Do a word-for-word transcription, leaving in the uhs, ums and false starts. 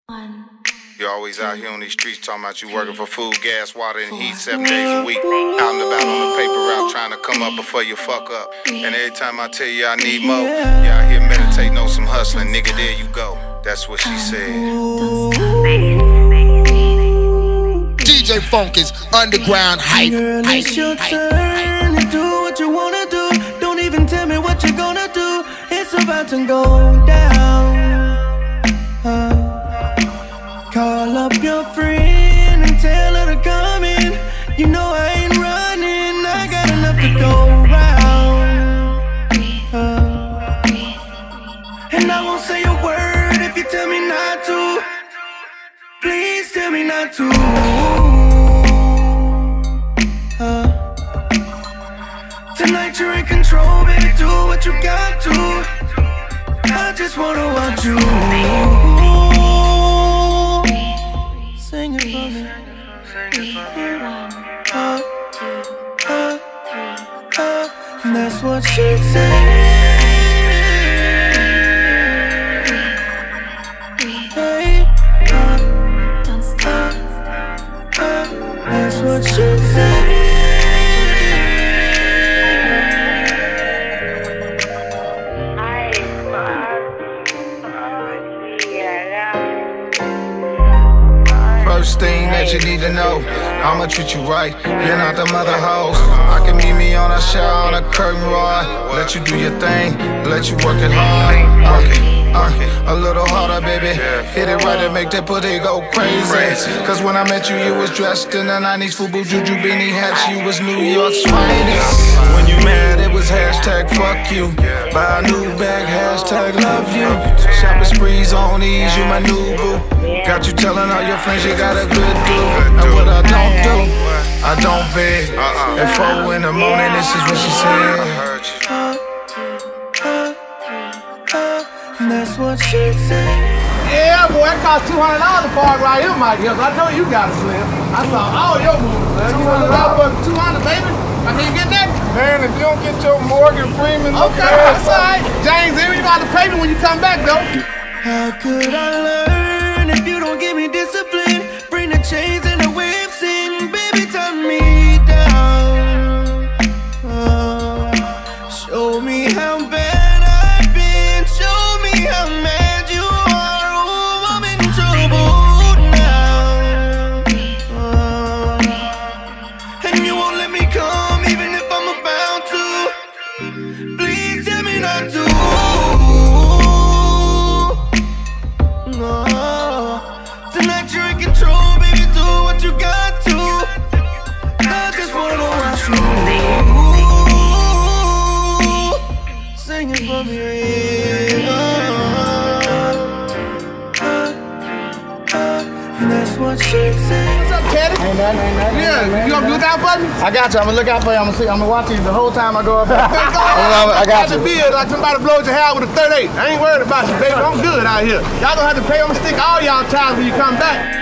You're always out here on these streets talking about you working for food, gas, water, and heat seven days a week. Out and about on the paper route trying to come up before you fuck up. And every time I tell you I need more, you out here meditating on some hustling. Nigga, there you go. That's what she said. D J Funk is underground hype. Girl, hype, it's your hype, turn hype. to do what you wanna do. Don't even tell me what you're gonna do. It's about to go down. Uh, call up your friend and tell her to come in. You know I ain't running. I got enough to go round. Uh, and I won't say a word if you tell me not to. Please tell me not to. Uh, tonight you're in control, baby, do what you got to. I just wanna watch you. Sing it for me. Uh, uh, uh, that's what she said. Hey, uh, uh, uh, that's what she said. First thing that you need to know, I'ma treat you right, you're not the mother hoes. I can meet me on a shower on a curtain rod, let you do your thing, let you work it hard. Work it, uh, a little harder, baby. Hit it right and make that pussy go crazy. Cause when I met you, you was dressed in the nineties Fubu Juju beanie hats, you was New York's finest. When you mad, it was hashtag fuck you. Buy a new bag, hashtag love you. Shopping sprees on ease, you my new boo. Got you telling all your friends you got a good dude. And what I don't do, I don't beg. At four in the morning, this is what she said. That's what she said. Yeah, boy, that cost two hundred dollars to park right here, Mike Hills. I know you got a slim. I saw all your moves, man. You want to look for two hundred, baby? I can't get that. Man, if you don't get your Morgan Freeman, Okay, that's all right. James, here you got to pay me when you come back, though. How could I learn if you don't give me discipline? Bring the chains and the whips in, baby, tie me down. Uh, show me how bad I've been. Show me how mad you are. Oh, I'm in trouble now. Uh, and you won't let me come even if I'm about to. Please tell me not to. No. Tonight you're in control, baby, do what you got to. I just wanna watch you. Sing it for me. Uh, uh, uh, that's what she said. What's up, Caddy? Ain't nothing, ain't nothing. Yeah, you gonna look out for me? I got you. I'm gonna look out for you. I'm gonna see. I'm gonna watch you the whole time I go up there. I I got the you. beard like somebody blows your hair with a thirty-eight. I ain't worried about you, baby. I'm good out here. Y'all gonna have to pay. I'm gonna stick all y'all ties when you come back.